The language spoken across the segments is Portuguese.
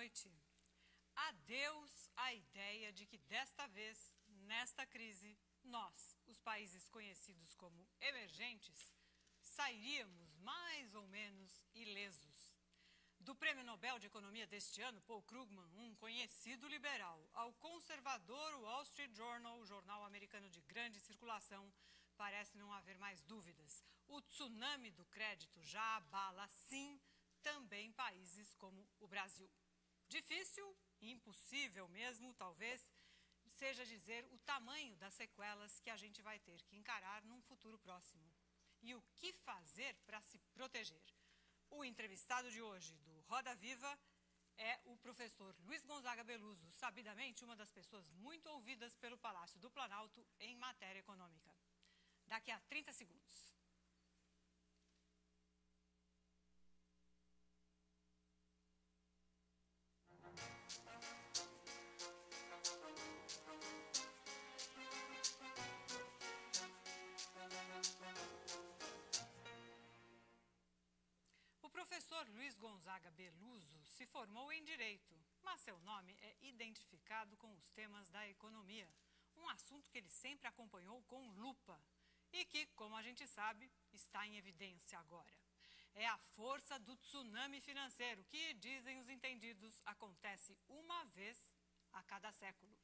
noite. Adeus à ideia de que desta vez, nesta crise, nós, os países conhecidos como emergentes, sairíamos mais ou menos ilesos. Do Prêmio Nobel de Economia deste ano, Paul Krugman, um conhecido liberal, ao conservador Wall Street Journal, o jornal americano de grande circulação, parece não haver mais dúvidas. O tsunami do crédito já abala, sim, também países como o Brasil. Difícil, impossível mesmo, talvez, seja dizer o tamanho das sequelas que a gente vai ter que encarar num futuro próximo. E o que fazer para se proteger? O entrevistado de hoje do Roda Viva é o professor Luiz Gonzaga Beluso, sabidamente uma das pessoas muito ouvidas pelo Palácio do Planalto em matéria econômica. Daqui a 30 segundos. O professor Luiz Gonzaga Beluso se formou em Direito, mas seu nome é identificado com os temas da economia, um assunto que ele sempre acompanhou com lupa e que, como a gente sabe, está em evidência agora. É a força do tsunami financeiro que, dizem os entendidos, acontece uma vez a cada século.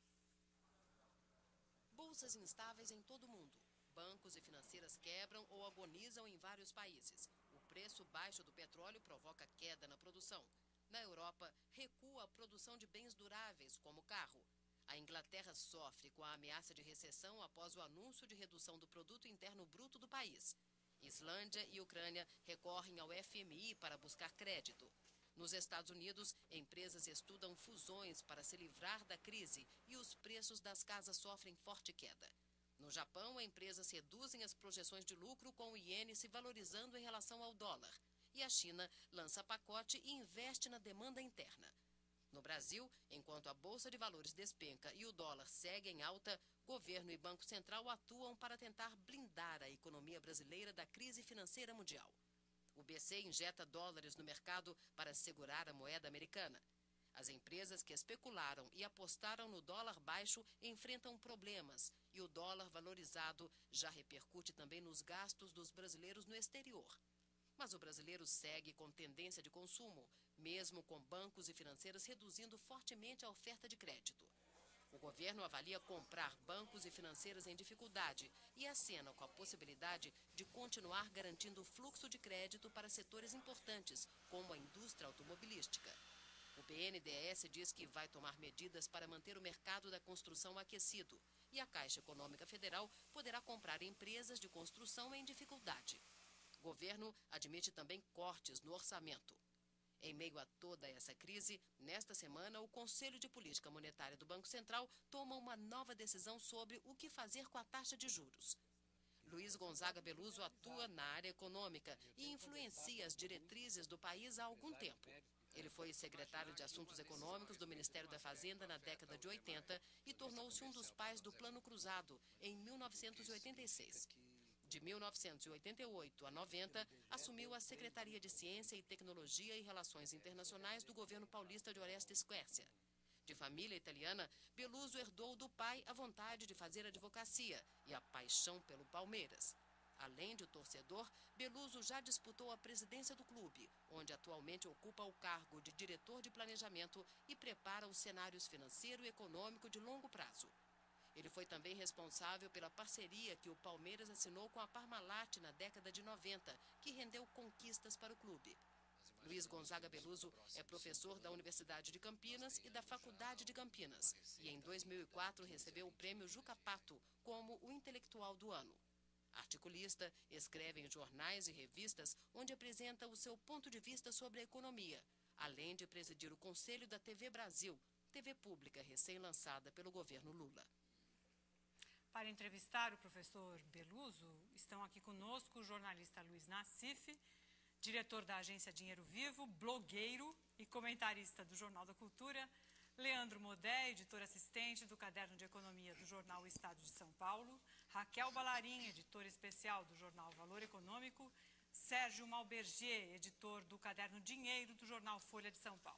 Bolsas instáveis em todo o mundo. Bancos e financeiras quebram ou agonizam em vários países. O preço baixo do petróleo provoca queda na produção. Na Europa, recua a produção de bens duráveis, como carro. A Inglaterra sofre com a ameaça de recessão após o anúncio de redução do produto interno bruto do país. Islândia e Ucrânia recorrem ao FMI para buscar crédito. Nos Estados Unidos, empresas estudam fusões para se livrar da crise e os preços das casas sofrem forte queda. No Japão, empresas reduzem as projeções de lucro com o iene se valorizando em relação ao dólar. E a China lança pacote e investe na demanda interna. No Brasil, enquanto a Bolsa de Valores despenca e o dólar segue em alta, governo e Banco Central atuam para tentar blindar a economia brasileira da crise financeira mundial. O BC injeta dólares no mercado para segurar a moeda americana. As empresas que especularam e apostaram no dólar baixo enfrentam problemas e o dólar valorizado já repercute também nos gastos dos brasileiros no exterior. Mas o brasileiro segue com tendência de consumo, mesmo com bancos e financeiras reduzindo fortemente a oferta de crédito. O governo avalia comprar bancos e financeiras em dificuldade e acena com a possibilidade de continuar garantindo o fluxo de crédito para setores importantes, como a indústria automobilística. O BNDES diz que vai tomar medidas para manter o mercado da construção aquecido e a Caixa Econômica Federal poderá comprar empresas de construção em dificuldade. O governo admite também cortes no orçamento. Em meio a toda essa crise, nesta semana, o Conselho de Política Monetária do Banco Central toma uma nova decisão sobre o que fazer com a taxa de juros. Luiz Gonzaga Beluso atua na área econômica e influencia as diretrizes do país há algum tempo. Ele foi secretário de Assuntos Econômicos do Ministério da Fazenda na década de 80 e tornou-se um dos pais do Plano Cruzado em 1986. De 1988 a 90, assumiu a Secretaria de Ciência e Tecnologia e Relações Internacionais do governo paulista de Orestes Quercia. De família italiana, Beluso herdou do pai a vontade de fazer advocacia e a paixão pelo Palmeiras. Além de torcedor, Beluso já disputou a presidência do clube, onde atualmente ocupa o cargo de diretor de planejamento e prepara os cenários financeiro e econômico de longo prazo. Ele foi também responsável pela parceria que o Palmeiras assinou com a Parmalat na década de 90, que rendeu conquistas para o clube. Luiz Gonzaga Beluso é professor da Universidade de Campinas e da Faculdade de Campinas e em 2004 recebeu o prêmio Juca Pato como o intelectual do ano. Articulista, escreve em jornais e revistas onde apresenta o seu ponto de vista sobre a economia, além de presidir o Conselho da TV Brasil, TV pública recém-lançada pelo governo Lula. Para entrevistar o professor Beluso, estão aqui conosco o jornalista Luiz Nassif, diretor da agência Dinheiro Vivo, blogueiro e comentarista do Jornal da Cultura, Leandro Modé, editor assistente do Caderno de Economia do jornal O Estado de São Paulo, Raquel Ballarin, editora especial do jornal Valor Econômico, Sérgio Malbergier, editor do Caderno Dinheiro do jornal Folha de São Paulo.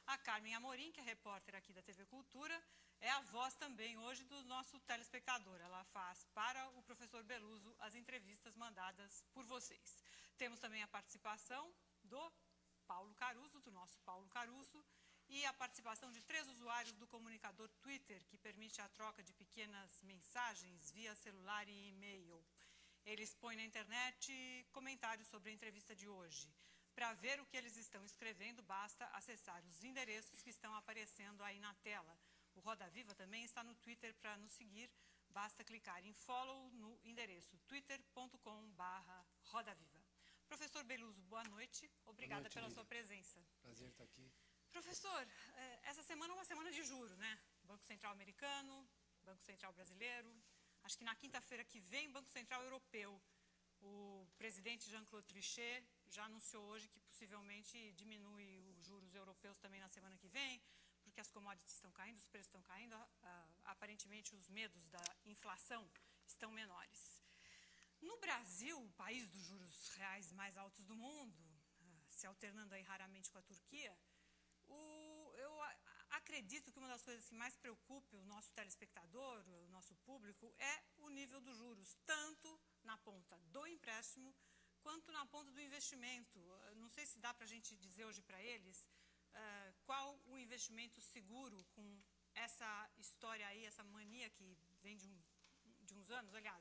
A Carmen Amorim, que é repórter aqui da TV Cultura, é a voz também hoje do nosso telespectador. Ela faz para o professor Beluso as entrevistas mandadas por vocês. Temos também a participação do Paulo Caruso, do nosso Paulo Caruso, e a participação de 3 usuários do comunicador Twitter, que permite a troca de pequenas mensagens via celular e e-mail. Eles põem na internet comentários sobre a entrevista de hoje. Para ver o que eles estão escrevendo, basta acessar os endereços que estão aparecendo aí na tela. O Roda Viva também está no Twitter para nos seguir. Basta clicar em follow no endereço twitter.com/rodaviva. Professor Beluso, boa noite. Obrigada pela sua presença. Prazer estar aqui. Professor, essa semana é uma semana de juro, né? Banco Central americano, Banco Central brasileiro. Acho que na quinta-feira que vem, Banco Central europeu. O presidente Jean-Claude Trichet já anunciou hoje que possivelmente diminui os juros europeus também na semana que vem, porque as commodities estão caindo, os preços estão caindo, aparentemente os medos da inflação estão menores. No Brasil, o país dos juros reais mais altos do mundo, se alternando aí raramente com a Turquia, eu acredito que uma das coisas que mais preocupa o nosso telespectador, o nosso público, é o nível dos juros, tanto na ponta do empréstimo quanto na ponta do investimento. Não sei se dá para a gente dizer hoje para eles qual o investimento seguro com essa história aí, essa mania que vem de uns anos, aliás,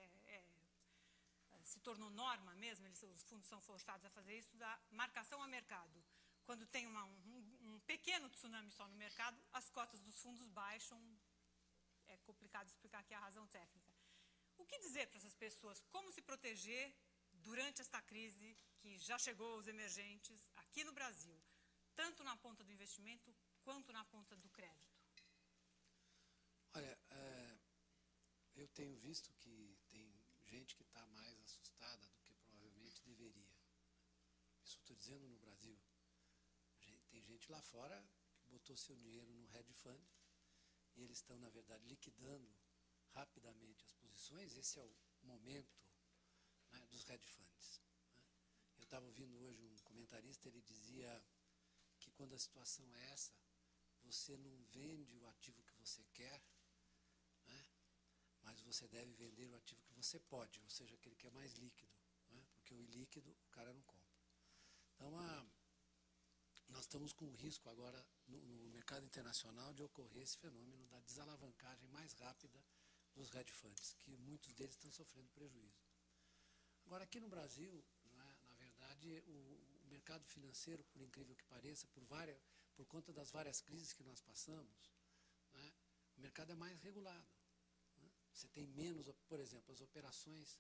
se tornou norma mesmo, os fundos são forçados a fazer isso, da marcação a mercado. Quando tem um pequeno tsunami só no mercado, as cotas dos fundos baixam. É complicado explicar aqui a razão técnica. O que dizer para essas pessoas? Como se proteger durante esta crise que já chegou aos emergentes aqui no Brasil, tanto na ponta do investimento quanto na ponta do crédito? Olha, eu tenho visto que tem gente que está mais assustada do que provavelmente deveria. Isso estou dizendo no Brasil. Tem gente lá fora que botou seu dinheiro no hedge fund e eles estão, na verdade, liquidando rapidamente as posições. Esse é o momento, né, dos hedge funds. Né? Eu estava ouvindo hoje um comentarista, ele dizia que quando a situação é essa, você não vende o ativo que você quer, né, mas você deve vender o ativo que você pode, ou seja, aquele que é mais líquido, né, porque o ilíquido o cara não compra. Então, nós estamos com o risco agora no mercado internacional de ocorrer esse fenômeno da desalavancagem mais rápida dos hedge funds, que muitos deles estão sofrendo prejuízo. Agora, aqui no Brasil, né, na verdade, o mercado financeiro, por incrível que pareça, por conta das várias crises que nós passamos, né, o mercado é mais regulado. Né? Você tem menos, por exemplo, as operações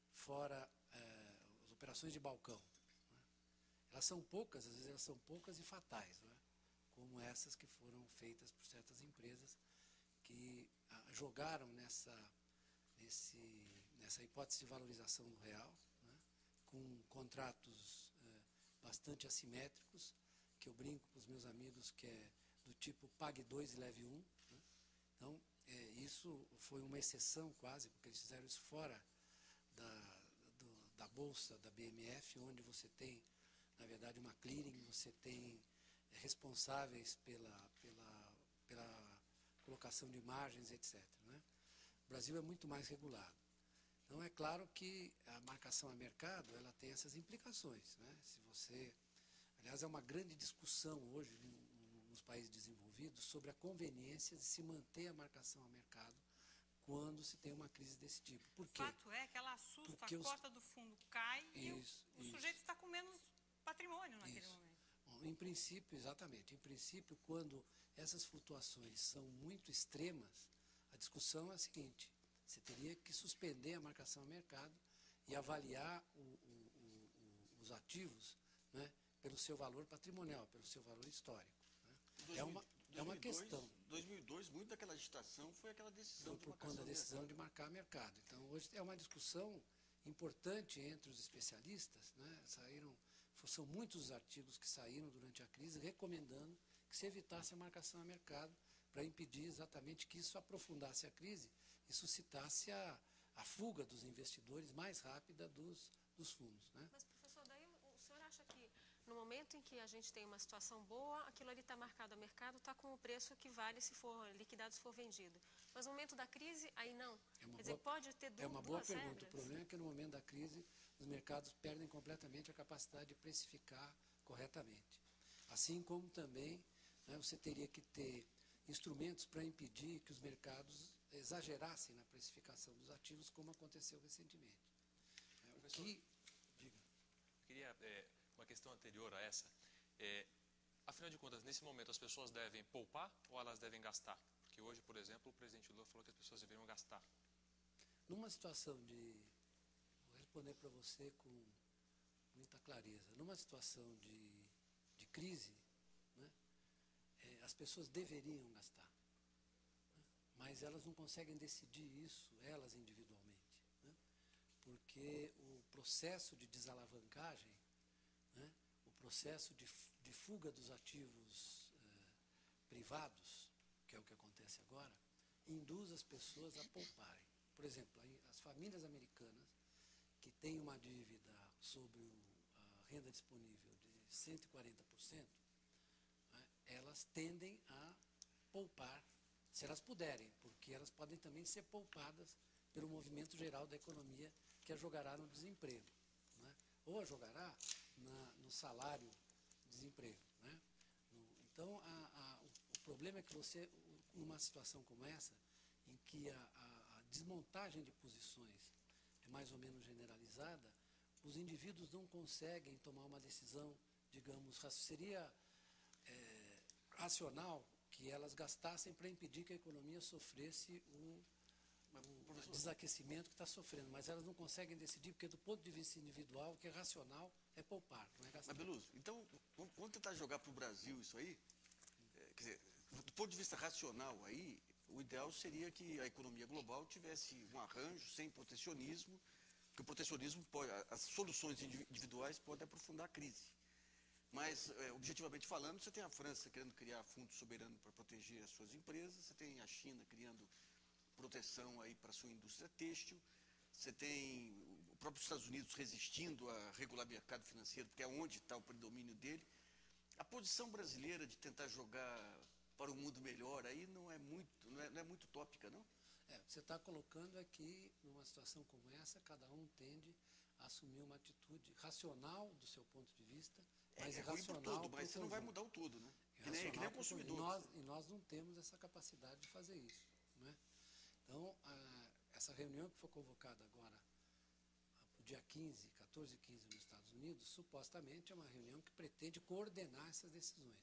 as operações de balcão. Elas são poucas, às vezes elas são poucas e fatais, né? Como essas que foram feitas por certas empresas que jogaram nessa hipótese de valorização do real, né? Com contratos bastante assimétricos, que eu brinco com os meus amigos que é do tipo pague 2 e leve 1. Né? Então, isso foi uma exceção quase, porque eles fizeram isso fora da bolsa, da BMF, onde você tem, na verdade, uma clearing, você tem responsáveis pela colocação de margens, etc. Né? O Brasil é muito mais regulado. Então, é claro que a marcação a mercado, ela tem essas implicações. Né? Aliás, é uma grande discussão hoje nos países desenvolvidos sobre a conveniência de se manter a marcação a mercado quando se tem uma crise desse tipo. Por quê? O fato é que ela assusta, a cota do fundo cai e o sujeito está com menos patrimônio naquele momento. Bom, em princípio, exatamente. Em princípio, quando essas flutuações são muito extremas, a discussão é a seguinte: você teria que suspender a marcação a mercado e avaliar os ativos, né, pelo seu valor patrimonial, pelo seu valor histórico. Né? É uma questão. 2002, muito daquela agitação foi aquela decisão por conta da decisão de marcar mercado. Então, hoje é uma discussão importante entre os especialistas, né? São muitos os artigos que saíram durante a crise recomendando que se evitasse a marcação a mercado para impedir exatamente que isso aprofundasse a crise e suscitasse a fuga dos investidores mais rápida dos fundos. Né? Mas, professor, daí o senhor acha que No momento em que a gente tem uma situação boa, aquilo ali está marcado a mercado, está com o preço que vale se for liquidado, se for vendido. Mas no momento da crise, aí não. Quer dizer, pode ter É uma boa duas pergunta. regras. O problema é que no momento da crise, os mercados perdem completamente a capacidade de precificar corretamente. Assim como também, né, você teria que ter instrumentos para impedir que os mercados exagerassem na precificação dos ativos, como aconteceu recentemente. Professor, Diga. queria uma questão anterior a essa. Afinal de contas, nesse momento, as pessoas devem poupar ou elas devem gastar? Porque hoje, por exemplo, o presidente Lula falou que as pessoas deveriam gastar. Numa situação de... Vou responder para você com muita clareza. Numa situação de crise, né, as pessoas deveriam gastar. Né, mas elas não conseguem decidir isso, elas individualmente. Né, porque o processo de desalavancagem, né, o processo de fuga dos ativos privados, que é o que acontece agora, induz as pessoas a pouparem. Por exemplo, as famílias americanas que têm uma dívida sobre a renda disponível de 140%, né, elas tendem a poupar, se elas puderem, porque elas podem também ser poupadas pelo movimento geral da economia que a jogará no desemprego, né, ou a jogará no salário desemprego. Né. Então, o problema é que você, numa situação como essa, em que a desmontagem de posições é mais ou menos generalizada, os indivíduos não conseguem tomar uma decisão, digamos, seria racional que elas gastassem para impedir que a economia sofresse o desaquecimento que está sofrendo, mas elas não conseguem decidir, porque do ponto de vista individual, o que é racional é poupar, não é gastar. Mas, Beluso, então, vamos tentar jogar para o Brasil isso aí? Quer dizer, do ponto de vista racional aí, o ideal seria que a economia global tivesse um arranjo sem protecionismo, porque o protecionismo pode, as soluções individuais podem aprofundar a crise. Mas, objetivamente falando, você tem a França querendo criar fundo soberano para proteger as suas empresas, você tem a China criando proteção aí para a sua indústria têxtil, você tem o próprio Estados Unidos resistindo a regular mercado financeiro, porque é onde está o predomínio dele. A posição brasileira de tentar jogar para um mundo melhor aí não é muito utópica, não? Você está colocando aqui, numa situação como essa, cada um tende a assumir uma atitude racional do seu ponto de vista, mas irracional para o conjunto. Mas você não vai mudar o todo, né? Que nem o consumidor. E nós não temos essa capacidade de fazer isso. Né? Então, essa reunião que foi convocada agora, para o dia 14 e 15 nos Estados Unidos, supostamente é uma reunião que pretende coordenar essas decisões.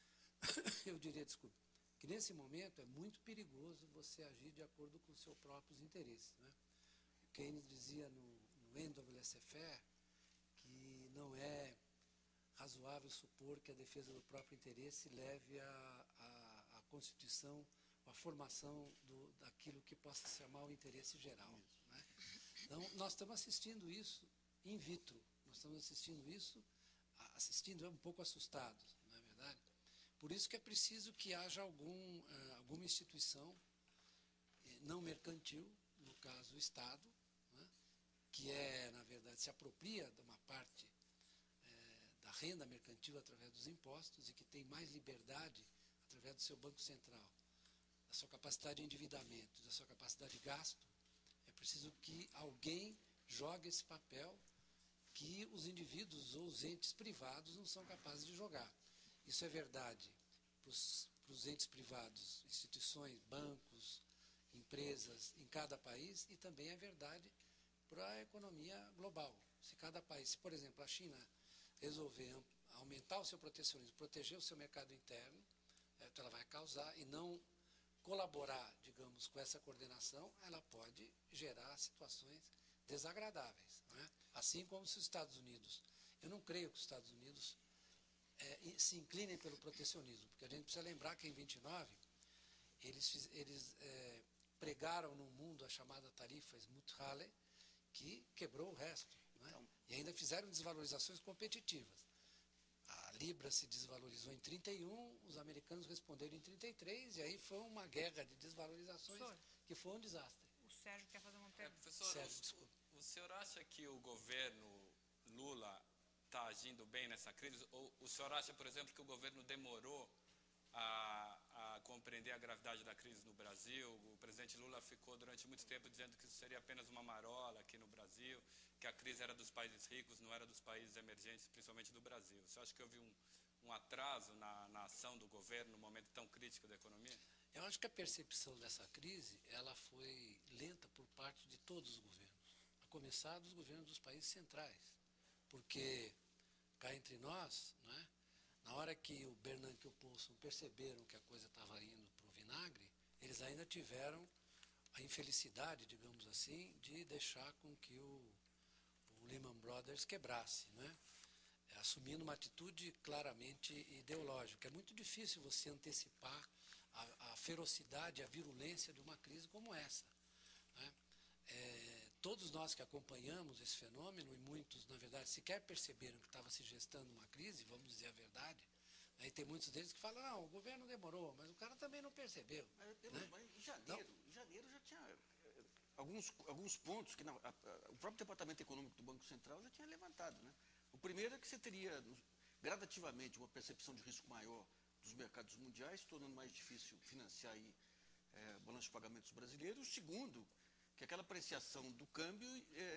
Eu diria, desculpe, que nesse momento é muito perigoso você agir de acordo com os seus próprios interesses. Né? Keynes dizia no End of Laissez-faire que não é razoável supor que a defesa do próprio interesse leve à constituição, à formação daquilo que possa se chamar o interesse geral. Né? Então, nós estamos assistindo isso in vitro, nós estamos assistindo isso, um pouco assustados, não é verdade? Por isso que é preciso que haja alguma instituição não mercantil, no caso o Estado, né, que na verdade, se apropria de uma parte da renda mercantil através dos impostos e que tem mais liberdade através do seu Banco Central, da sua capacidade de endividamento, da sua capacidade de gasto. É preciso que alguém jogue esse papel que os indivíduos ou os entes privados não são capazes de jogar. Isso é verdade para os entes privados, instituições, bancos, empresas em cada país, e também é verdade para a economia global. Se cada país, se por exemplo a China resolver aumentar o seu protecionismo, proteger o seu mercado interno, então ela vai causar, e não colaborar, digamos, com essa coordenação, ela pode gerar situações desagradáveis. Né? Assim como se os Estados Unidos, eu não creio que os Estados Unidos se inclinem pelo protecionismo, porque a gente precisa lembrar que em 29 eles pregaram no mundo a chamada tarifa Smoot-Hawley, que quebrou o resto. Né? Então, e ainda fizeram desvalorizações competitivas. A Libra se desvalorizou em 31, os americanos responderam em 33, e aí foi uma guerra de desvalorizações que foi um desastre. O Sérgio quer fazer uma pergunta. Professor, Sérgio, desculpa. o senhor acha que o governo Lula está agindo bem nessa crise? Ou o senhor acha, por exemplo, que o governo demorou a compreender a gravidade da crise no Brasil? O presidente Lula ficou durante muito tempo dizendo que isso seria apenas uma marola aqui no Brasil, que a crise era dos países ricos, não era dos países emergentes, principalmente do Brasil. Você acha que houve um atraso na ação do governo num momento tão crítico da economia? Eu acho que a percepção dessa crise, ela foi lenta por parte de todos os governos, a começar dos governos dos países centrais, porque cá entre nós, né, na hora que o Bernanke e o Paulson perceberam que a coisa estava indo para o vinagre, eles ainda tiveram a infelicidade, digamos assim, de deixar com que o Lehman Brothers quebrasse, né? Assumindo uma atitude claramente ideológica. É muito difícil você antecipar a ferocidade, a virulência de uma crise como essa, né? Todos nós que acompanhamos esse fenômeno, e muitos, na verdade, sequer perceberam que estava se gestando uma crise, vamos dizer a verdade, né? E tem muitos deles que falam, não, o governo demorou, mas o cara também não percebeu. Mas em janeiro já tinha alguns pontos que o próprio Departamento Econômico do Banco Central já tinha levantado, né? O primeiro é que você teria gradativamente uma percepção de risco maior dos mercados mundiais, tornando mais difícil financiar aí, balanço de pagamentos brasileiros. O segundo, que aquela apreciação do câmbio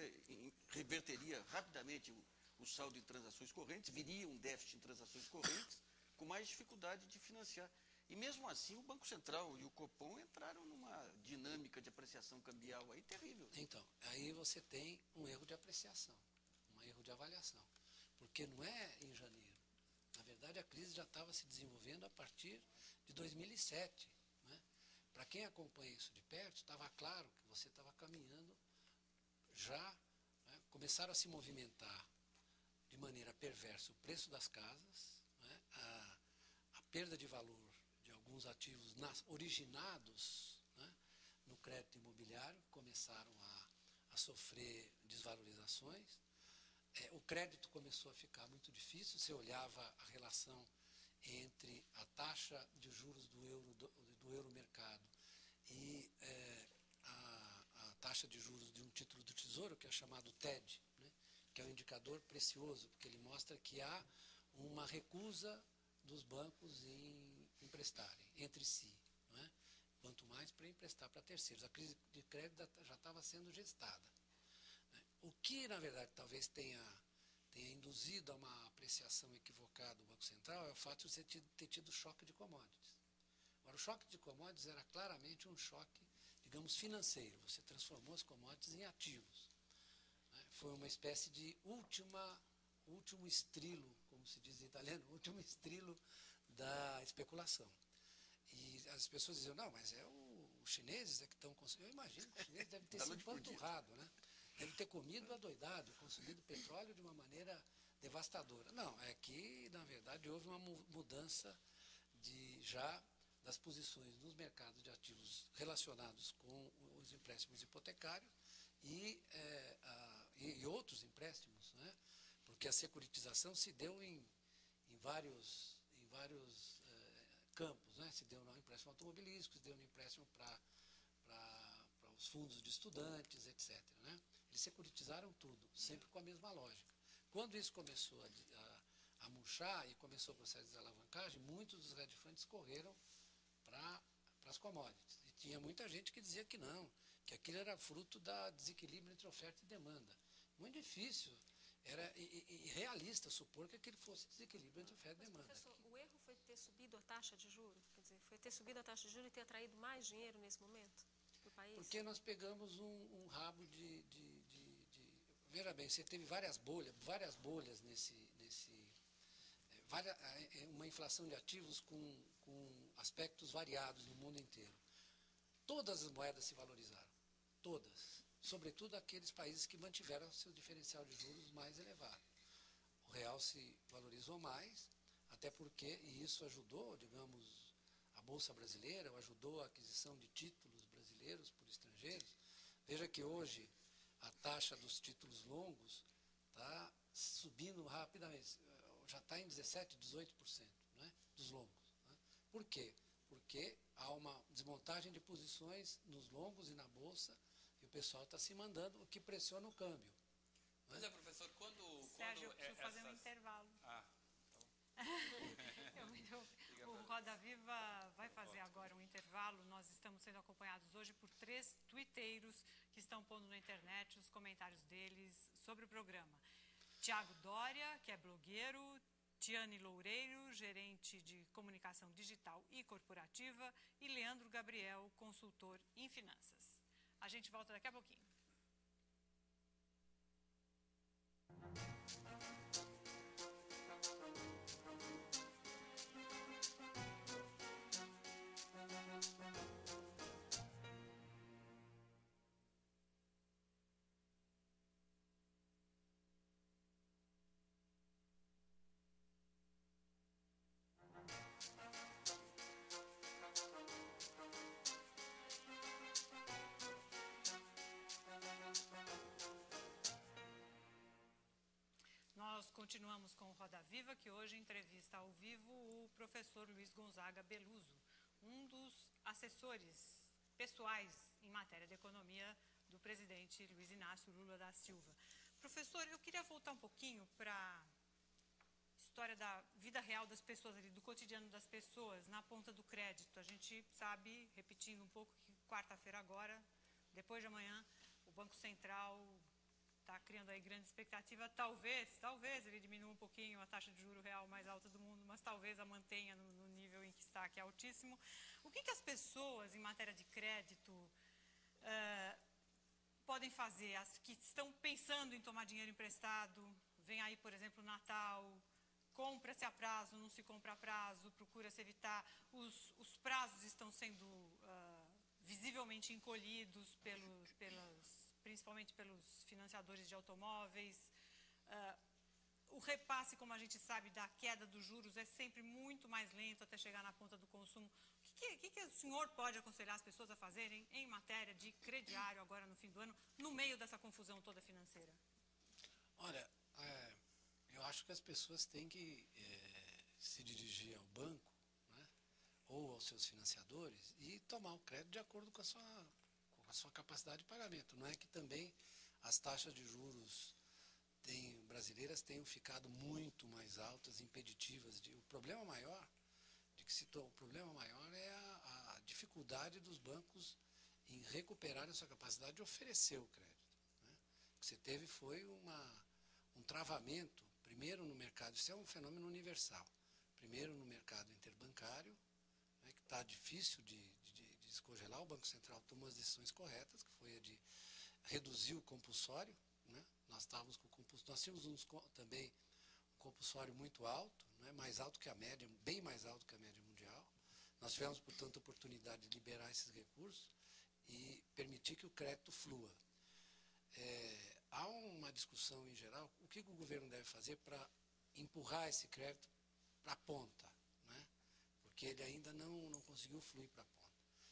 reverteria rapidamente o saldo em transações correntes, viria um déficit em transações correntes, com mais dificuldade de financiar. E mesmo assim, o Banco Central e o Copom entraram numa dinâmica de apreciação cambial aí terrível. Então, aí você tem um erro de apreciação, um erro de avaliação, porque não é em janeiro. Na verdade, a crise já estava se desenvolvendo a partir de 2007. Né? Para quem acompanha isso de perto, estava claro que você estava caminhando já, né? Começaram a se movimentar de maneira perversa o preço das casas, né? A perda de valor de alguns ativos originados, né, no crédito imobiliário, começaram a sofrer desvalorizações. O crédito começou a ficar muito difícil. Você olhava a relação entre a taxa de juros do euromercado e a taxa de juros de um título do Tesouro, que é chamado TED, né, que é um indicador precioso, porque ele mostra que há uma recusa dos bancos em emprestarem entre si, não é? Quanto mais para emprestar para terceiros. A crise de crédito já estava sendo gestada. O que, na verdade, talvez tenha induzido a uma apreciação equivocada do Banco Central é o fato de você ter tido choque de commodities. Agora, o choque de commodities era claramente um choque, digamos, financeiro. Você transformou as commodities em ativos. Né? Foi uma espécie de último estrilo, como se diz em italiano, último estrilo da especulação. E as pessoas diziam, não, mas os chineses é que estão consumindo. Eu imagino que os chineses devem ter se empanturrado, né? Devem ter comido adoidado, consumido petróleo de uma maneira devastadora. Não, é que, na verdade, houve uma mudança das posições nos mercados de ativos relacionados com os empréstimos hipotecários e outros empréstimos, né? Porque a securitização se deu em vários campos, né? Se deu no empréstimo automobilístico, se deu no empréstimo para os fundos de estudantes, etc. Né? Eles securitizaram tudo, sempre com a mesma lógica. Quando isso começou a murchar e começou o processo de desalavancagem, muitos dos hedge funds correram para as commodities. E tinha muita gente que dizia que não, que aquilo era fruto da desequilíbrio entre oferta e demanda. Muito difícil, era irrealista supor que aquilo fosse desequilíbrio entre oferta e demanda. Professor, o erro foi ter subido a taxa de juros? Quer dizer, foi ter subido a taxa de juros e ter atraído mais dinheiro nesse momento para o país? Porque nós pegamos um rabo Veja bem, você teve várias bolhas uma inflação de ativos com aspectos variados no mundo inteiro. Todas as moedas se valorizaram, todas, sobretudo aqueles países que mantiveram seu diferencial de juros mais elevado. O real se valorizou mais, até porque, e isso ajudou, digamos, a Bolsa Brasileira, ajudou a aquisição de títulos brasileiros por estrangeiros. Veja que hoje a taxa dos títulos longos está subindo rapidamente, já está em 17%, 18%, né, dos longos. Né? Por quê? Porque há uma desmontagem de posições nos longos e na Bolsa, e o pessoal está se mandando, o que pressiona o câmbio. Mas professor, Sérgio, eu preciso fazer um intervalo. Ah, O Roda Viva vai fazer agora um intervalo. Nós estamos sendo acompanhados hoje por 3 tuiteiros que estão pondo na internet os comentários deles sobre o programa. Tiago Dória, que é blogueiro, Tiane Loureiro, gerente de comunicação digital e corporativa, e Leandro Gabriel, consultor em finanças. A gente volta daqui a pouquinho. Nós continuamos com o Roda Viva, que hoje entrevista ao vivo o professor Luiz Gonzaga Beluso, um dos assessores pessoais em matéria de economia do presidente Luiz Inácio Lula da Silva. Professor, eu queria voltar um pouquinho para a história da vida real das pessoas, ali, do cotidiano das pessoas, na ponta do crédito. A gente sabe, repetindo um pouco, que quarta-feira agora, depois de amanhã, o Banco Central está criando aí grande expectativa. Talvez ele diminua um pouquinho a taxa de juro real mais alta do mundo, mas talvez a mantenha no nível em que está, que é altíssimo. O que as pessoas, em matéria de crédito, podem fazer? As que estão pensando em tomar dinheiro emprestado, vem aí, por exemplo, o Natal, compra-se a prazo, não se compra a prazo, procura-se evitar. Os prazos estão sendo visivelmente encolhidos principalmente pelos financiadores de automóveis. O repasse, como a gente sabe, da queda dos juros é sempre muito mais lento até chegar na ponta do consumo. O que o senhor pode aconselhar as pessoas a fazerem em matéria de crediário agora no fim do ano, no meio dessa confusão toda financeira? Olha, eu acho que as pessoas têm que se dirigir ao banco, né, ou aos seus financiadores e tomar o crédito de acordo com a sua capacidade de pagamento. Não é que também as taxas de juros brasileiras tenham ficado muito mais altas, impeditivas. O problema maior é a dificuldade dos bancos em recuperar a sua capacidade de oferecer o crédito, né? O que você teve foi um travamento, primeiro no mercado, isso é um fenômeno universal, primeiro no mercado interbancário, né, que está difícil de descongelar. O Banco Central tomou as decisões corretas, que foi a de reduzir o compulsório, né? Nós tínhamos também um compulsório muito alto, né, mais alto que a média, bem mais alto que a média mundial. Nós tivemos, portanto, a oportunidade de liberar esses recursos e permitir que o crédito flua. Há uma discussão em geral, o que o governo deve fazer para empurrar esse crédito para a ponta, né? Porque ele ainda não conseguiu fluir para a ponta.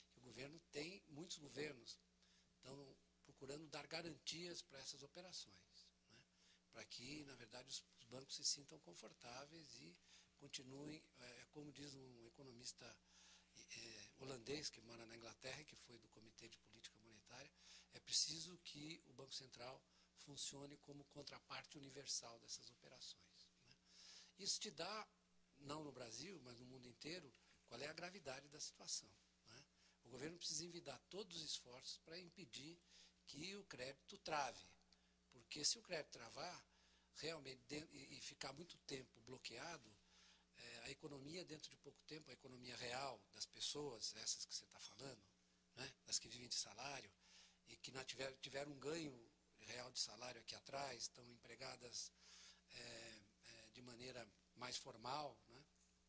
Muitos governos estão procurando dar garantias para essas operações, né? Para que, na verdade, os bancos se sintam confortáveis e continuem, como diz um economista holandês que mora na Inglaterra, que foi do Comitê de Política Monetária, é preciso que o Banco Central funcione como contraparte universal dessas operações, né? Isso te dá, não no Brasil, mas no mundo inteiro, qual é a gravidade da situação, né? O governo precisa envidar todos os esforços para impedir que o crédito trave, porque se o crédito travar, realmente, e ficar muito tempo bloqueado, a economia, dentro de pouco tempo, a economia real das pessoas, essas que você está falando, né, das que vivem de salário e que não tiveram um ganho real de salário aqui atrás, estão empregadas de maneira mais formal, né?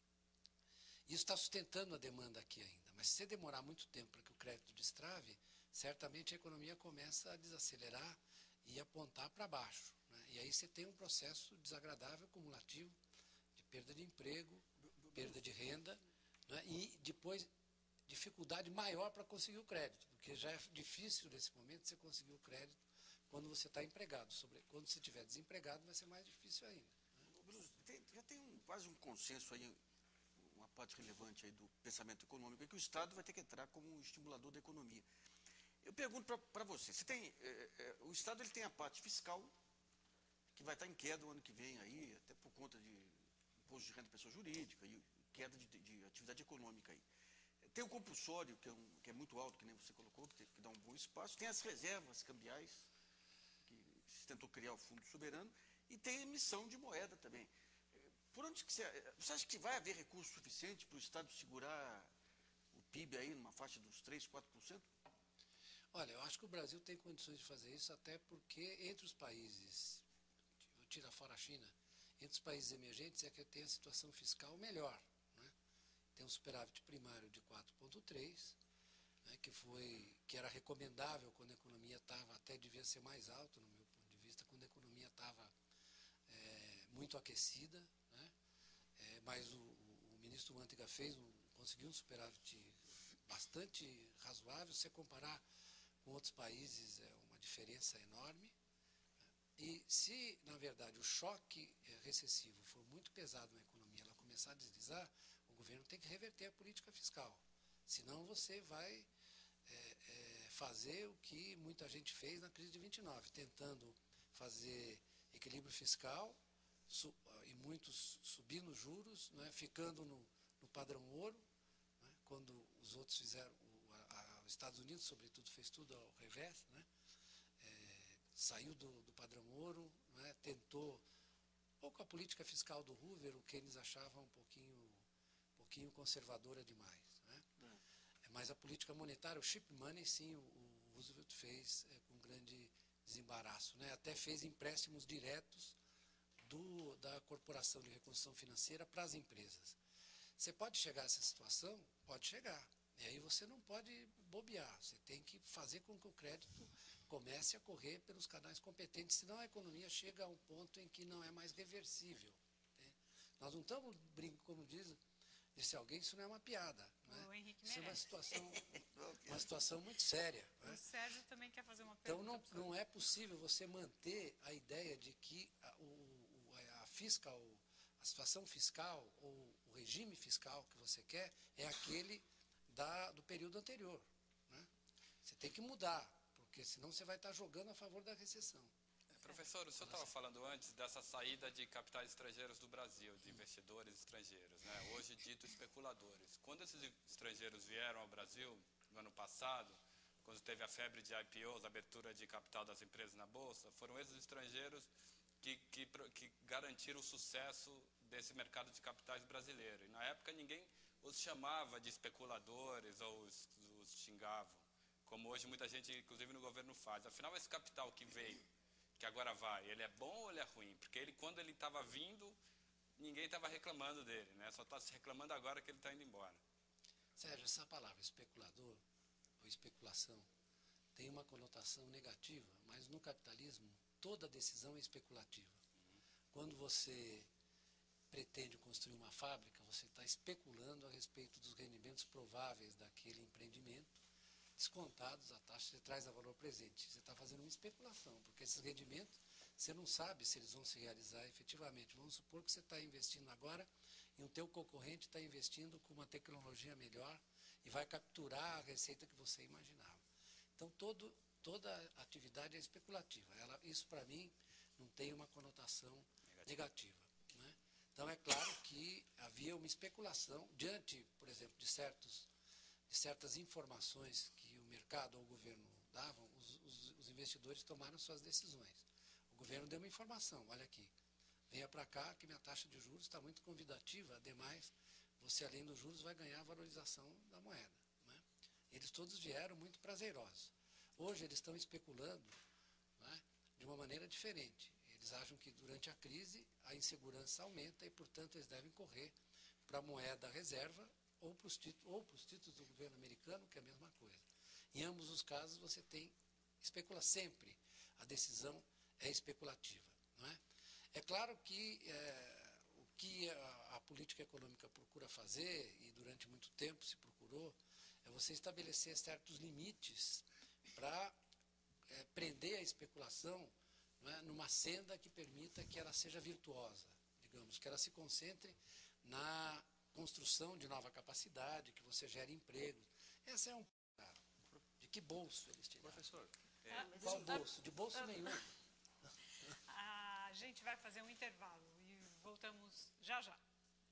Isso está sustentando a demanda aqui ainda, mas se demorar muito tempo para que o crédito destrave, certamente a economia começa a desacelerar e apontar para baixo, né? E aí você tem um processo desagradável, acumulativo, de perda de emprego, perda de renda, né? E depois dificuldade maior para conseguir o crédito, porque já é difícil nesse momento você conseguir o crédito quando você está empregado. Quando você estiver desempregado vai ser mais difícil ainda, né? Já tem quase um consenso aí, uma parte relevante aí do pensamento econômico, é que o Estado vai ter que entrar como um estimulador da economia. Eu pergunto para você tem, o Estado ele tem a parte fiscal que vai estar em queda o ano que vem aí, até por conta de imposto de renda de pessoa jurídica e queda de atividade econômica aí. Tem o compulsório, que é muito alto, que nem você colocou, que dá um bom espaço. Tem as reservas cambiais, que se tentou criar o fundo soberano, e tem a emissão de moeda também. Por onde que você acha que vai haver recurso suficiente para o Estado segurar o PIB aí numa faixa dos 3%, 4%? Olha, eu acho que o Brasil tem condições de fazer isso, até porque entre os países, eu tiro fora a China, entre os países emergentes é que tem a situação fiscal melhor. Né? Tem um superávit primário de 4,3%, né, que era recomendável quando a economia estava, até devia ser mais alto, no meu ponto de vista, quando a economia estava muito aquecida, né? Mas o ministro Manteiga conseguiu um superávit bastante razoável. Se você comparar com outros países, é uma diferença enorme. E se, na verdade, o choque recessivo for muito pesado na economia, ela começar a deslizar, o governo tem que reverter a política fiscal. Senão você vai fazer o que muita gente fez na crise de 29, tentando fazer equilíbrio fiscal e muitos subindo os juros, né, ficando no padrão ouro, né, quando os outros fizeram, os Estados Unidos, sobretudo, fez tudo ao revés, né, saiu do padrão ouro, né, tentou, um pouco a política fiscal do Hoover, o Keynes achava um pouquinho conservadora demais. Né, mas a política monetária, o cheap money, sim, o Roosevelt fez com grande desembaraço. Né, até fez empréstimos diretos da Corporação de Reconstrução Financeira para as empresas. Você pode chegar a essa situação? Pode chegar. E aí você não pode bobear. Você tem que fazer com que o crédito comece a correr pelos canais competentes, senão a economia chega a um ponto em que não é mais reversível. Né? Nós não estamos brincando, como disse alguém, isso não é uma piada. Né? O Henrique isso merece. É uma situação muito séria. O né? Sérgio também quer fazer uma pergunta. Então não é possível você manter a ideia de que a situação fiscal ou o regime fiscal que você quer é aquele do período anterior. Né? Você tem que mudar, porque senão você vai estar jogando a favor da recessão. Professor, o senhor estava falando antes dessa saída de capitais estrangeiros do Brasil, de investidores estrangeiros, né? Hoje dito especuladores. Quando esses estrangeiros vieram ao Brasil, no ano passado, quando teve a febre de IPOs, abertura de capital das empresas na Bolsa, foram esses estrangeiros que garantiram o sucesso desse mercado de capitais brasileiro. E na época ninguém os chamava de especuladores ou os xingavam, como hoje muita gente, inclusive no governo, faz. Afinal, esse capital que veio, que agora vai, ele é bom ou ele é ruim? Porque quando ele estava vindo, ninguém estava reclamando dele, né? Só está se reclamando agora que ele está indo embora. Sérgio, essa palavra especulador ou especulação tem uma conotação negativa, mas no capitalismo toda decisão é especulativa. Quando você pretende construir uma fábrica, você está especulando a respeito dos rendimentos prováveis daquele empreendimento, descontados a taxa, você traz a valor presente. Você está fazendo uma especulação, porque esses rendimentos, você não sabe se eles vão se realizar efetivamente. Vamos supor que você está investindo agora e o teu concorrente está investindo com uma tecnologia melhor e vai capturar a receita que você imaginava. Então, toda atividade é especulativa. Isso, para mim, não tem uma conotação negativa. Né? Então, é claro que havia uma especulação diante, por exemplo, de certas informações que o mercado ou o governo davam, os investidores tomaram suas decisões. O governo deu uma informação, olha aqui, venha para cá que minha taxa de juros está muito convidativa, ademais, você além dos juros vai ganhar a valorização da moeda. Né? Eles todos vieram muito prazerosos. Hoje eles estão especulando, né, de uma maneira diferente. Eles acham que durante a crise a insegurança aumenta e, portanto, eles devem correr para a moeda reserva ou para os títulos do governo americano, que é a mesma coisa. Em ambos os casos você especula sempre. A decisão é especulativa. Não é? É claro que o que a política econômica procura fazer, e durante muito tempo se procurou, é você estabelecer certos limites para prender a especulação, não é, numa senda que permita que ela seja virtuosa, digamos, que ela se concentre na construção de nova capacidade, que você gere empregos. Essa é de que bolso eles tiraram? Professor, Qual bolso? De bolso nenhum. A gente vai fazer um intervalo e voltamos já já.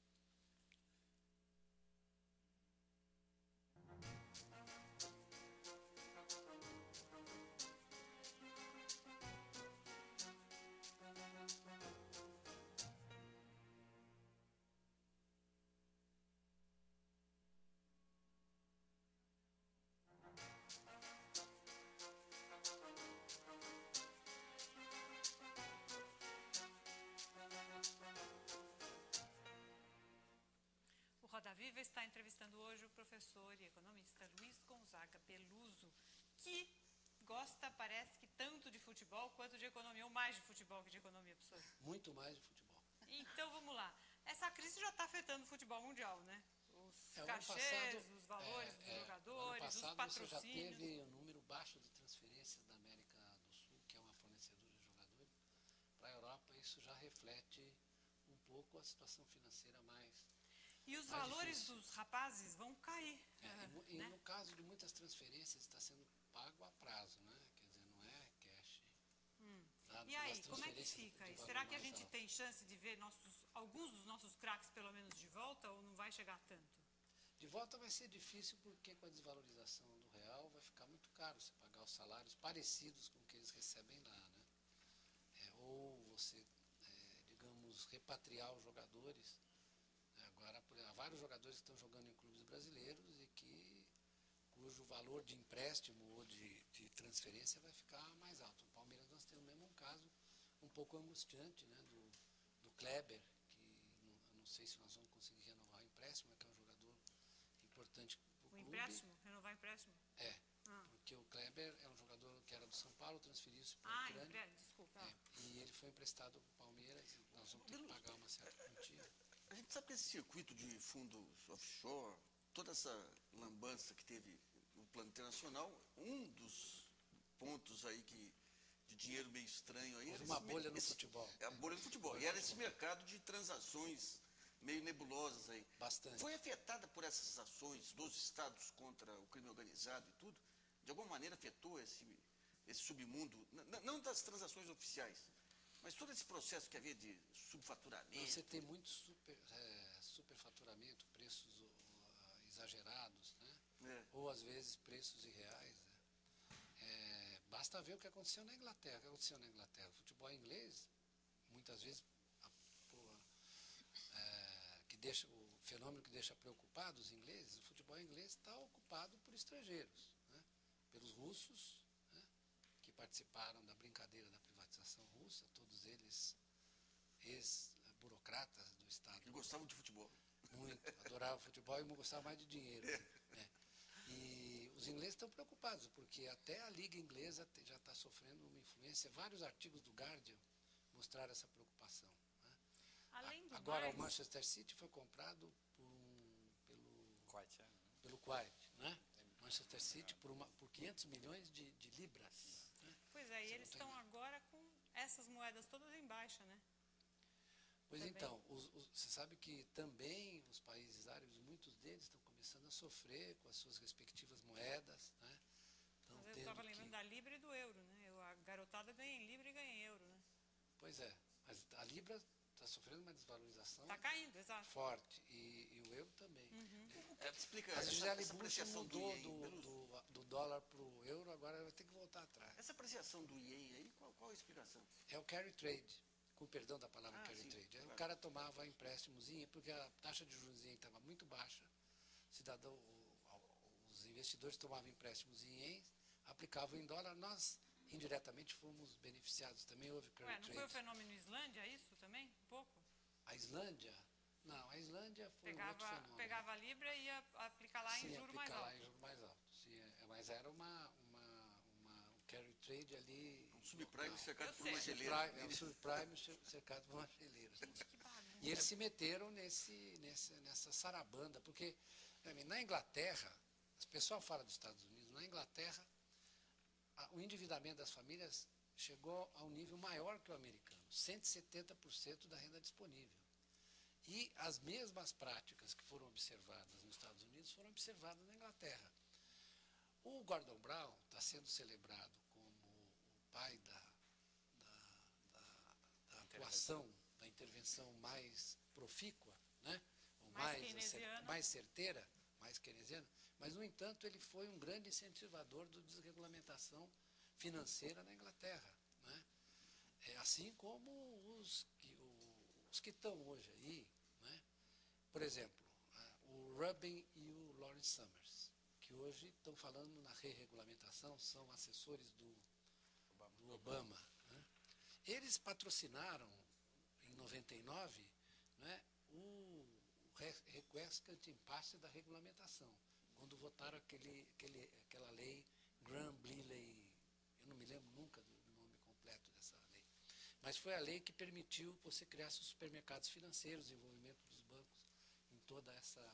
O Roda Viva está entrevistando hoje o professor e economista Luiz Gonzaga Peluso, que gosta, parece que tanto de futebol quanto de economia, ou mais de futebol que de economia, professor. Muito mais de futebol. Então, vamos lá. Essa crise já está afetando o futebol mundial, né? Os cachês, passado, os valores dos jogadores, ano passado os patrocínios. Você já teve um número baixo de transferências da América do Sul, que é uma fornecedora de jogadores, para a Europa. Isso já reflete um pouco a situação financeira mais E os mais valores difícil. dos rapazes vão cair. E né? no caso de muitas transferências, está sendo pago a prazo, né? Quer dizer, não é cash. E aí, como é que fica aí? Será que a gente tem chance de ver alguns dos nossos craques, pelo menos, de volta, ou não vai chegar tanto? De volta vai ser difícil porque com a desvalorização do real vai ficar muito caro você pagar os salários parecidos com o que eles recebem lá, né? Ou você, digamos, repatriar os jogadores. Agora, há vários jogadores que estão jogando em clubes brasileiros e cujo valor de empréstimo ou de transferência vai ficar mais alto. No Palmeiras nós temos mesmo um caso um pouco angustiante, né, do Kleber, que eu não sei se nós vamos conseguir renovar o empréstimo, que é um jogador importante para o clube. O empréstimo? Renovar o empréstimo? Porque o Kleber é um jogador que era do São Paulo, transferiu-se para a Ucrânia. Desculpa. E ele foi emprestado para o Palmeiras e nós vamos ter que pagar uma certa quantia. A gente sabe que esse circuito de fundos offshore, toda essa lambança que teve no plano internacional, um dos pontos aí de dinheiro meio estranho aí... Houve uma bolha no futebol. É a bolha do futebol. E era esse mercado de transações meio nebulosas aí. Bastante. Foi afetada por essas ações dos estados contra o crime organizado e tudo? De alguma maneira afetou esse submundo, não das transações oficiais, mas todo esse processo que havia de subfaturamento. Você tem muito superfaturamento, preços exagerados, né? Ou às vezes preços irreais. Né? Basta ver o que aconteceu na Inglaterra. O que aconteceu na Inglaterra? O futebol inglês, muitas vezes, o fenômeno que deixa preocupados os ingleses, o futebol inglês está ocupado por estrangeiros, né? Pelos russos, né? Que participaram da brincadeira da privatização russa, todos eles ex-burocratas do Estado. Que gostavam de futebol. Muito, adoravam futebol e gostavam mais de dinheiro. Né? E os ingleses estão preocupados, porque até a Liga Inglesa já está sofrendo uma influência. Vários artigos do Guardian mostraram essa preocupação. Né? Agora, o Manchester City foi comprado pelo Kuwait, né? Manchester City por 500 milhões de libras. Né? Pois é, e eles estão agora com essas moedas todas em baixa, né? Pois também. Então, você sabe que também os países árabes, muitos deles estão começando a sofrer com as suas respectivas moedas, né? Mas eu estava lembrando da Libra e do euro, né? A garotada ganha em Libra e ganha em euro, né? Pois é, mas a Libra está sofrendo uma desvalorização forte, e o euro também. Explica a Gisele essa Bündchen mudou do dólar para o euro, agora vai ter que voltar atrás. Essa apreciação do ien aí, qual a explicação? É o carry trade, com perdão da palavra carry trade. Claro. O cara tomava empréstimozinho, porque a taxa de juros estava muito baixa, os investidores tomavam empréstimos em ienes, aplicavam em dólar, nós indiretamente fomos beneficiados, também houve carry trade. Não foi o fenômeno Islândia isso também, um pouco? A Islândia? Não, a Islândia foi um outro fenômeno. Pegava a Libra e ia aplicar lá em juros mais altos. Sim, aplicar lá em juros mais altos. Mas era um carry trade ali... Um subprime cercado por uma geleira. É um subprime cercado por uma geleira. E eles se meteram nessa sarabanda, porque na Inglaterra, o pessoal fala dos Estados Unidos, na Inglaterra, o endividamento das famílias chegou a um nível maior que o americano, 170% da renda disponível. E as mesmas práticas que foram observadas nos Estados Unidos foram observadas na Inglaterra. O Gordon Brown está sendo celebrado como o pai da atuação, da intervenção mais profícua, né? Ou Mais mais certeira, mais keynesiana, mas, no entanto, ele foi um grande incentivador da desregulamentação financeira na Inglaterra, né? Assim como os que estão hoje aí, né? Por exemplo, o Rubin e o Lawrence Summers, que hoje estão falando na re-regulamentação, são assessores do Obama, né? Eles patrocinaram, em 99, né, o request impasse da regulamentação, quando votaram aquela lei Graham-Bliley, eu não me lembro nunca do nome completo dessa lei, mas foi a lei que permitiu que você criasse os supermercados financeiros, o envolvimento dos bancos em toda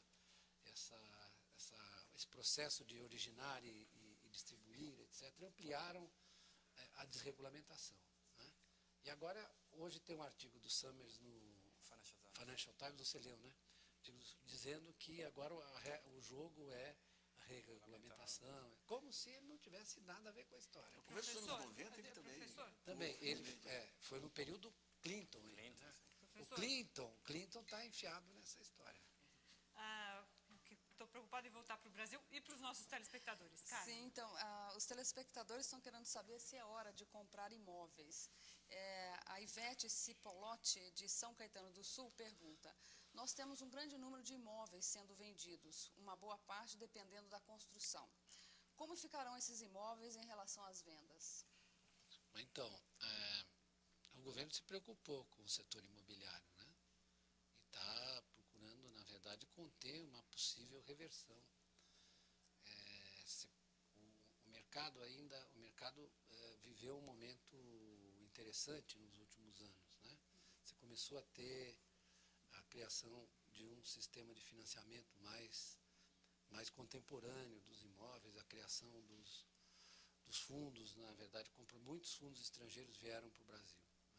esse processo de originar e distribuir, etc., ampliaram a desregulamentação, né? E agora, hoje tem um artigo do Summers no Financial Times, você leu, né? Dizendo que agora o jogo é a regulamentação, como se ele não tivesse nada a ver com a história. No começo dos anos 90 ele também. Ele foi no período Clinton. Né? O Clinton está enfiado nessa história. Estou preocupada em voltar para o Brasil e para os nossos telespectadores. Cara. Sim, então, os telespectadores estão querendo saber se é hora de comprar imóveis. A Ivete Cipolotti, de São Caetano do Sul, pergunta: nós temos um grande número de imóveis sendo vendidos, uma boa parte dependendo da construção. Como ficarão esses imóveis em relação às vendas? Então, o governo se preocupou com o setor imobiliário, né? E está procurando, na verdade, conter uma possível reversão. O mercado viveu um momento interessante nos últimos anos, né? Você começou a ter a criação de um sistema de financiamento mais contemporâneo dos imóveis, a criação dos fundos, na verdade, muitos fundos estrangeiros vieram para o Brasil,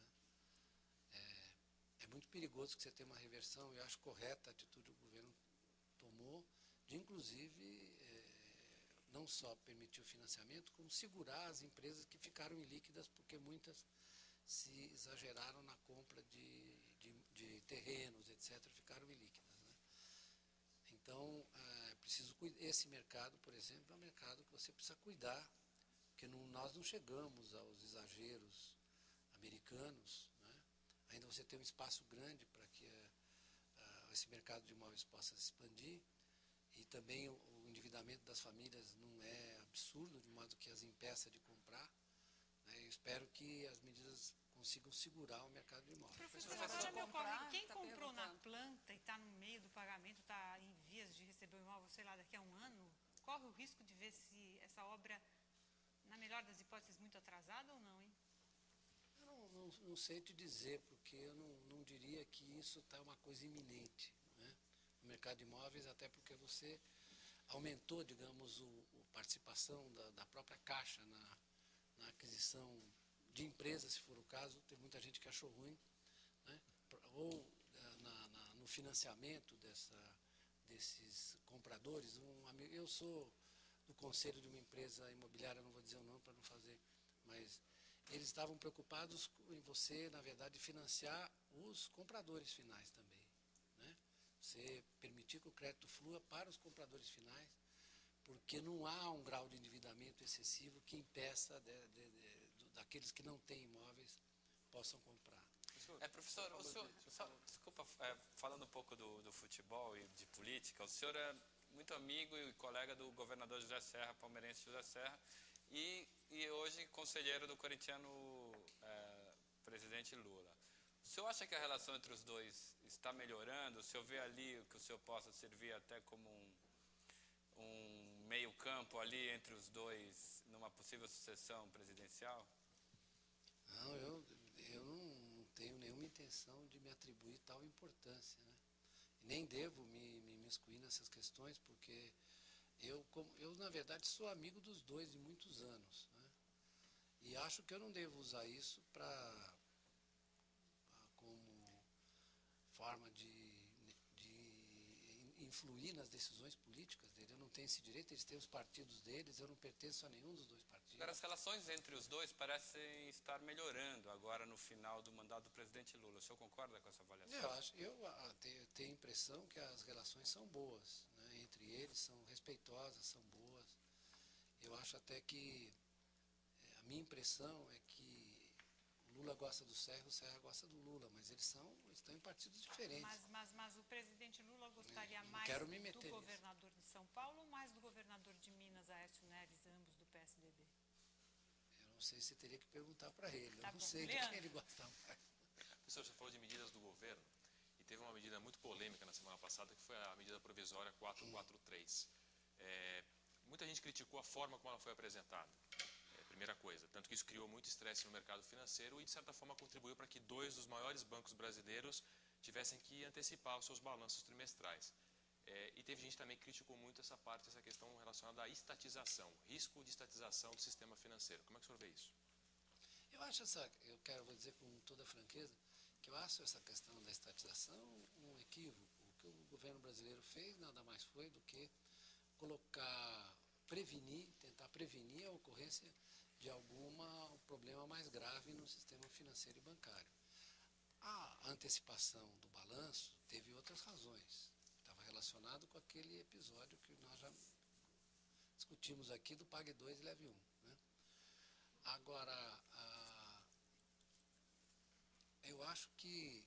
né? É muito perigoso que você tenha uma reversão. Eu acho correta a atitude que o governo tomou de, inclusive, não só permitir o financiamento, como segurar as empresas que ficaram ilíquidas, porque muitas se exageraram na compra de terrenos, etc., ficaram ilíquidas, né? Então, esse mercado, por exemplo, é um mercado que você precisa cuidar, porque nós não chegamos aos exageros americanos, né? Ainda você tem um espaço grande para que esse mercado de imóveis possa se expandir, e também o endividamento das famílias não é absurdo, de modo que as impeça de comprar, né? Eu espero que as medidas consigam segurar o mercado de imóveis. Professor, agora me ocorre, quem comprou na planta e está no meio do pagamento, está em vias de receber o imóvel, sei lá, daqui a um ano, corre o risco de ver se essa obra, na melhor das hipóteses, muito atrasada ou não, hein? Eu não sei te dizer, porque eu não diria que isso está uma coisa iminente, né? No mercado de imóveis, até porque você aumentou, digamos, a participação da própria Caixa na aquisição de empresas, se for o caso. Tem muita gente que achou ruim, né? Ou no financiamento desses compradores. Eu sou do conselho de uma empresa imobiliária, não vou dizer o nome para não fazer, mas eles estavam preocupados em você, na verdade, financiar os compradores finais também, né? Você permitir que o crédito flua para os compradores finais, porque não há um grau de endividamento excessivo que impeça daqueles que não têm imóveis possam comprar. Professor, desculpa, falando um pouco do futebol e de política, o senhor é muito amigo e colega do governador José Serra, palmeirense José Serra, e hoje conselheiro do corintiano presidente Lula. O senhor acha que a relação entre os dois está melhorando? O senhor vê ali que o senhor possa servir até como um meio campo ali entre os dois numa possível sucessão presidencial? Não, eu não tenho nenhuma intenção de me atribuir tal importância, né? Nem devo me imiscuir nessas questões, porque eu, na verdade, sou amigo dos dois de muitos anos, né? E acho que eu não devo usar isso como forma de influir nas decisões políticas dele. Eu não tenho esse direito, eles têm os partidos deles, eu não pertenço a nenhum dos dois partidos. Agora, as relações entre os dois parecem estar melhorando agora no final do mandato do presidente Lula. O senhor concorda com essa avaliação? Eu tenho a impressão que as relações são boas, né? Entre eles são respeitosas, são boas. Eu acho até que a minha impressão é que o Lula gosta do Serra, o Serra gosta do Lula, mas eles estão em partidos diferentes. Mas o presidente Lula gostaria mais do governador de São Paulo ou mais do governador de Minas, Aécio Neves, ambos do PSDB? Eu não sei se teria que perguntar para ele, Tá eu não bom. sei de Leandro. quem ele gosta mais. Professor, você falou de medidas do governo e teve uma medida muito polêmica na semana passada, que foi a medida provisória 443. Muita gente criticou a forma como ela foi apresentada. Primeira coisa, tanto que isso criou muito estresse no mercado financeiro e, de certa forma, contribuiu para que 2 dos maiores bancos brasileiros tivessem que antecipar os seus balanços trimestrais. E teve gente também que criticou muito essa questão relacionada à estatização, risco de estatização do sistema financeiro. Como é que o senhor vê isso? Vou dizer com toda franqueza, que eu acho essa questão da estatização um equívoco. O que o governo brasileiro fez nada mais foi do que tentar prevenir a ocorrência de algum problema mais grave no sistema financeiro e bancário. A antecipação do balanço teve outras razões. Estava relacionado com aquele episódio que nós já discutimos aqui do Pague 2 e Leve 1. Né? Agora, eu acho que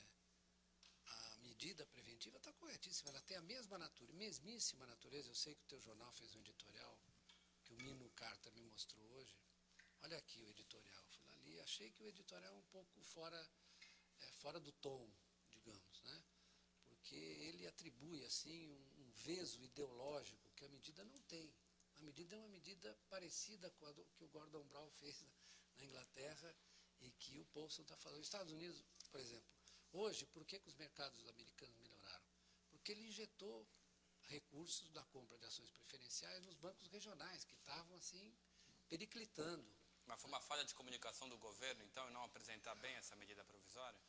a medida preventiva está corretíssima. Ela tem a mesmíssima natureza. Eu sei que o teu jornal fez um editorial que o Mino Carta me mostrou hoje. Olha aqui o editorial. Fui ali, achei que o editorial é um pouco fora do tom, digamos, né? Porque ele atribui assim um veso ideológico que a medida não tem. A medida é uma medida parecida com a que o Gordon Brown fez na Inglaterra e que o Paulson está falando. Os Estados Unidos, por exemplo, hoje, por que os mercados americanos melhoraram? Porque ele injetou recursos da compra de ações preferenciais nos bancos regionais, que estavam assim periclitando. Mas foi uma falha de comunicação do governo, então, em não apresentar bem essa medida provisória?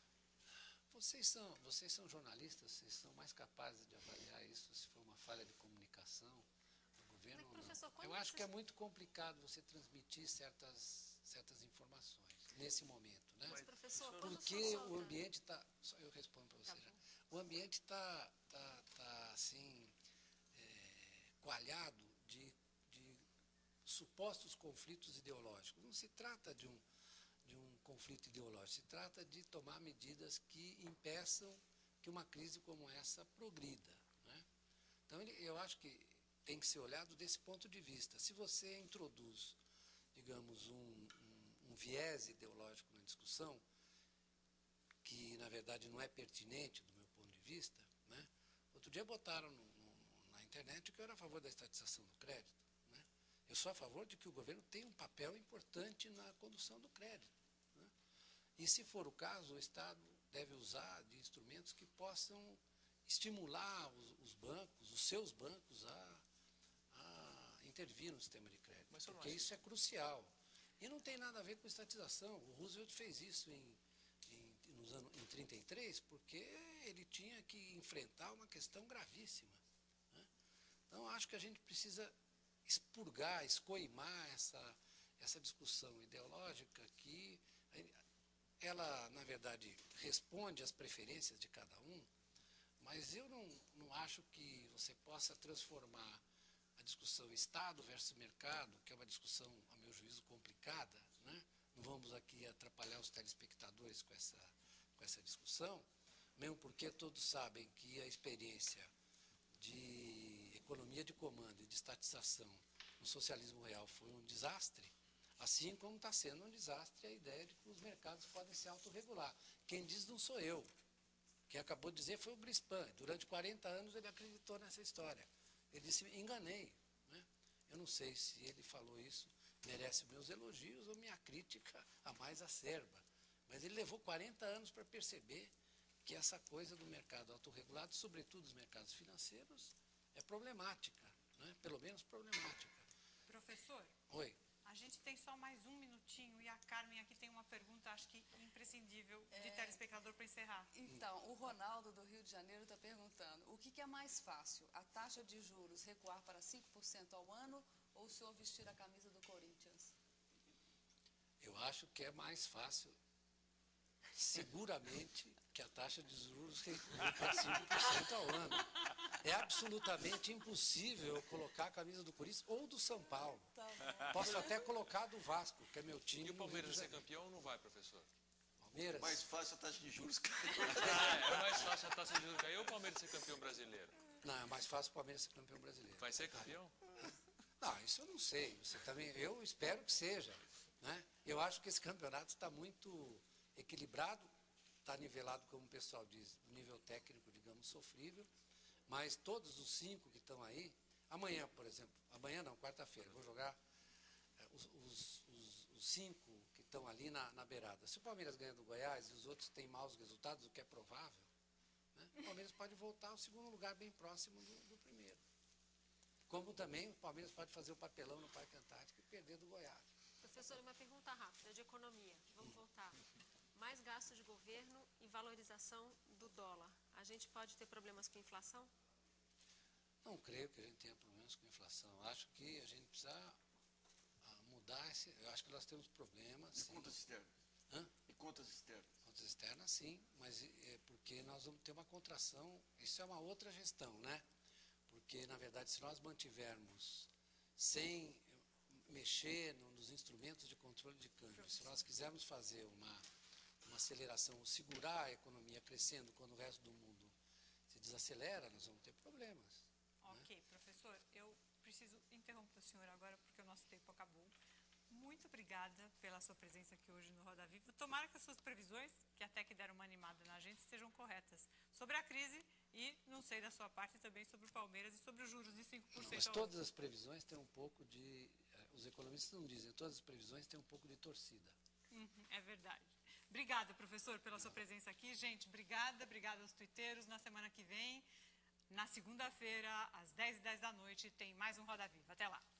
Vocês são jornalistas, vocês são mais capazes de avaliar isso, se foi uma falha de comunicação do governo ou não. Eu acho que é muito complicado você transmitir certas informações nesse momento, né? Mas, professor, porque o ambiente está... Eu respondo para você Tá já. bom. O ambiente está assim, coalhado de supostos conflitos ideológicos. Não se trata de um conflito ideológico, se trata de tomar medidas que impeçam que uma crise como essa progrida. Né? Então, eu acho que tem que ser olhado desse ponto de vista. Se você introduz, digamos, um viés ideológico na discussão, que na verdade não é pertinente do meu ponto de vista, né? Outro dia botaram na internet que eu era a favor da estatização do crédito. Né? Eu sou a favor de que o governo tenha um papel importante na condução do crédito. Né? E se for o caso, o Estado deve usar de instrumentos que possam estimular os seus bancos a intervir no sistema de crédito, porque isso é crucial. E não tem nada a ver com estatização. O Roosevelt fez isso em 1933, porque ele tinha que enfrentar uma questão gravíssima. Né? Então, acho que a gente precisa expurgar, escoimar essa discussão ideológica que ela, na verdade, responde às preferências de cada um, mas eu não acho que você possa transformar a discussão Estado versus mercado, que é uma discussão, a meu juízo, complicada, né? Não vamos aqui atrapalhar os telespectadores com essa discussão, mesmo porque todos sabem que a experiência de economia de comando e de estatização no socialismo real foi um desastre, assim como está sendo um desastre a ideia de que os mercados podem se autorregular. Quem diz não sou eu. Quem acabou de dizer foi o Grispan. Durante 40 anos ele acreditou nessa história. Ele disse, enganei. Né? Eu não sei se ele falou isso, merece meus elogios ou minha crítica a mais acerba. Mas ele levou 40 anos para perceber que essa coisa do mercado autorregulado, sobretudo os mercados financeiros, é problemática, né? Pelo menos problemática. Professor, Oi. a gente tem só mais um minutinho e a carta Carmen, aqui tem uma pergunta, acho que imprescindível, de telespectador para encerrar. Então, o Ronaldo do Rio de Janeiro está perguntando, o que é mais fácil, a taxa de juros recuar para 5% ao ano ou o senhor vestir a camisa do Corinthians? Eu acho que é mais fácil, seguramente, que a taxa de juros recua para 5% ao ano. É absolutamente impossível eu colocar a camisa do Corinthians ou do São Paulo. Tá bom. Posso até colocar do Vasco, que é meu time. E o Palmeiras no vai Rio ser de Janeiro. campeão ou não vai, professor? Palmeiras? Mais fácil a taxa de juros cair. É mais fácil a taça de juros cair ou o Palmeiras ser campeão brasileiro? Não, é mais fácil o Palmeiras ser campeão brasileiro. Vai ser campeão? Não, isso eu não sei. Você também, eu espero que seja. Né? Eu acho que esse campeonato está muito equilibrado, está nivelado, como o pessoal diz, nível técnico, digamos, sofrível, mas todos os 5 que estão aí, amanhã, por exemplo, amanhã não, quarta-feira, vou jogar os 5 que estão ali na beirada. Se o Palmeiras ganha do Goiás e os outros têm maus resultados, o que é provável, né, o Palmeiras pode voltar ao segundo lugar bem próximo do primeiro. Como também o Palmeiras pode fazer o papelão no Parque Antártico e perder do Goiás. Professor, uma pergunta rápida de economia. Vamos voltar. Mais gasto de governo e valorização do dólar. A gente pode ter problemas com inflação? Não creio que a gente tenha problemas com inflação. Acho que a gente precisa mudar esse... Eu acho que nós temos problemas. E contas externas? Hã? E contas externas? Contas externas, sim, mas é porque nós vamos ter uma contração. Isso é uma outra gestão, né? Porque, na verdade, se nós mantivermos sem mexer nos instrumentos de controle de câmbio, se nós quisermos fazer uma aceleração, segurar a economia crescendo quando o resto do mundo se desacelera, nós vamos ter problemas. Ok, professor, eu preciso interromper o senhor agora porque o nosso tempo acabou. Muito obrigada pela sua presença aqui hoje no Roda Viva. Tomara que as suas previsões, que até que deram uma animada na gente, estejam corretas sobre a crise e, não sei da sua parte, também sobre o Palmeiras e sobre os juros de 5%. Mas todas as previsões têm um pouco de... Os economistas não dizem, todas as previsões têm um pouco de torcida. É verdade. Obrigada, professor, pela sua presença aqui. Gente, obrigada aos tuiteiros. Na semana que vem, na segunda-feira, às 10h10 da noite, tem mais um Roda Viva. Até lá.